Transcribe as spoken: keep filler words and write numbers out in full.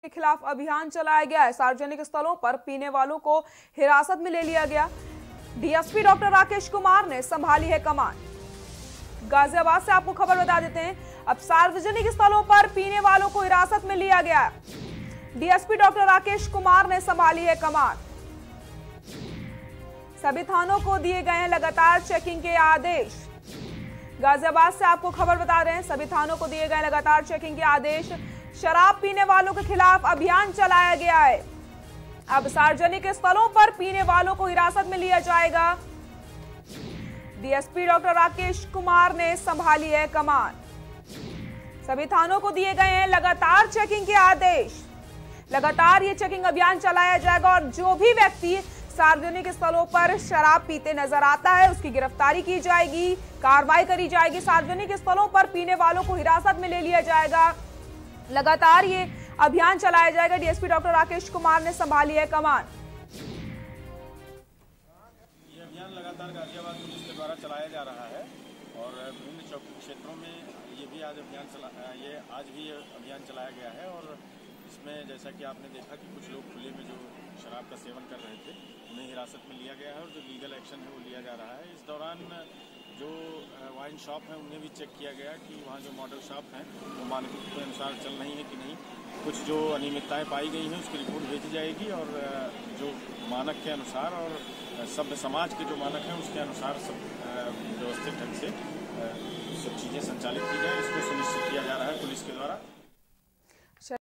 के खिलाफ अभियान चलाया गया है। सार्वजनिक स्थलों पर पीने वालों को हिरासत में ले लिया गया। डीएसपी डॉक्टर राकेश कुमार ने संभाली है कमान। गाजियाबाद से आपको खबर बता देते हैं, अब सार्वजनिक स्थलों पर पीने वालों को हिरासत में लिया गया। डीएसपी डॉक्टर राकेश कुमार ने संभाली है कमान। सभी थानों को दिए गए हैं लगातार चेकिंग के आदेश। गाजियाबाद से आपको खबर बता रहे हैं, सभी थानों को दिए गए लगातार चेकिंग के आदेश। शराब पीने वालों के खिलाफ अभियान चलाया गया है। अब सार्वजनिक स्थलों पर पीने वालों को हिरासत में लिया जाएगा। डीएसपी डॉक्टर राकेश कुमार ने संभाली है कमान। सभी थानों को दिए गए हैं लगातार चेकिंग के आदेश। लगातार ये चेकिंग अभियान चलाया जाएगा और जो भी व्यक्ति सार्वजनिक स्थलों पर शराब पीते नजर आता है उसकी गिरफ्तारी की जाएगी, कार्रवाई करी जाएगी। सार्वजनिक स्थलों पर पीने वालों को हिरासत में ले लिया जाएगा। लगातार ये अभियान चलाया जाएगा। डीएसपी डॉक्टर राकेश कुमार ने संभाली है कमान। ये अभियान लगातार गाजियाबाद पुलिस के द्वारा चलाया जा रहा है और विभिन्न चौकी क्षेत्रों में ये भी आज अभियान चला ये आज भी अभियान चलाया गया है। और इसमें जैसा कि आपने देखा कि कुछ लोग खुले में जो शराब का सेवन कर रहे थे उन्हें हिरासत में लिया गया है और जो लीगल एक्शन है वो लिया जा रहा है। इस दौरान जो वाइन शॉप है उन्हें भी चेक किया गया कि वहाँ जो मॉडल शॉप हैं वो मानकों के अनुसार चल रही है कि नहीं। कुछ जो अनियमितताएं पाई गई हैं उसकी रिपोर्ट भेजी जाएगी और जो मानक के अनुसार और सभ्य समाज के जो मानक हैं उसके अनुसार सब व्यवस्थित ढंग से सब चीज़ें संचालित की जाए, इसको सुनिश्चित किया जा रहा है पुलिस के द्वारा।